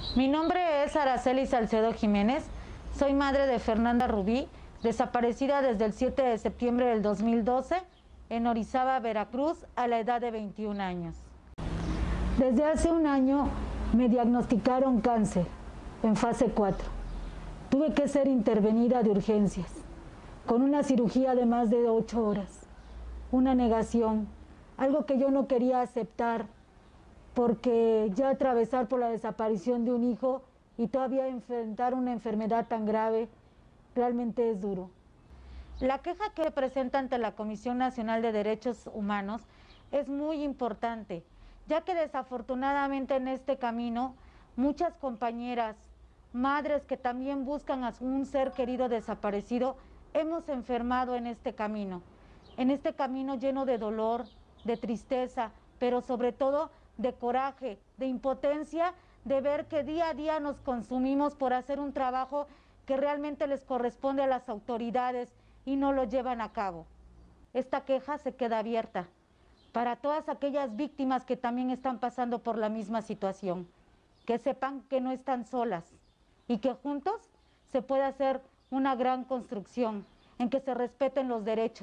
Mi nombre es Araceli Salcedo Jiménez, soy madre de Fernanda Rubí, desaparecida desde el 7 de septiembre del 2012 en Orizaba, Veracruz, a la edad de 21 años. Desde hace un año me diagnosticaron cáncer en fase 4. Tuve que ser intervenida de urgencias, con una cirugía de más de 8 horas, una negación, algo que yo no quería aceptar, porque ya atravesar por la desaparición de un hijo y todavía enfrentar una enfermedad tan grave realmente es duro. La queja que presenta ante la Comisión Nacional de Derechos Humanos es muy importante, ya que desafortunadamente en este camino muchas compañeras, madres que también buscan a un ser querido desaparecido, hemos enfermado en este camino lleno de dolor, de tristeza, pero sobre todo de coraje, de impotencia, de ver que día a día nos consumimos por hacer un trabajo que realmente les corresponde a las autoridades y no lo llevan a cabo. Esta queja se queda abierta para todas aquellas víctimas que también están pasando por la misma situación, que sepan que no están solas y que juntos se puede hacer una gran construcción en que se respeten los derechos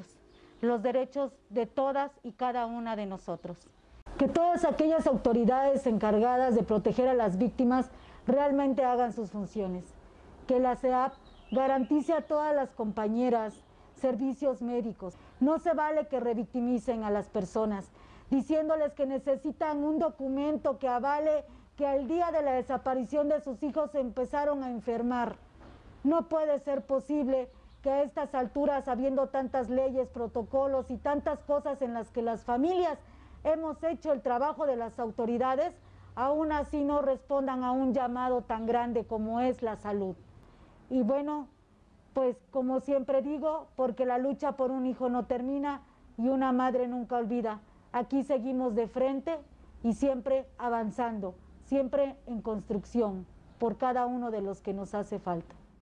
de todas y cada una de nosotros. Que todas aquellas autoridades encargadas de proteger a las víctimas realmente hagan sus funciones. Que la SEAP garantice a todas las compañeras servicios médicos. No se vale que revictimicen a las personas, diciéndoles que necesitan un documento que avale que al día de la desaparición de sus hijos se empezaron a enfermar. No puede ser posible que a estas alturas, habiendo tantas leyes, protocolos y tantas cosas en las que las familias hemos hecho el trabajo de las autoridades, aún así no respondan a un llamado tan grande como es la salud. Y bueno, pues como siempre digo, porque la lucha por un hijo no termina y una madre nunca olvida. Aquí seguimos de frente y siempre avanzando, siempre en construcción por cada uno de los que nos hace falta.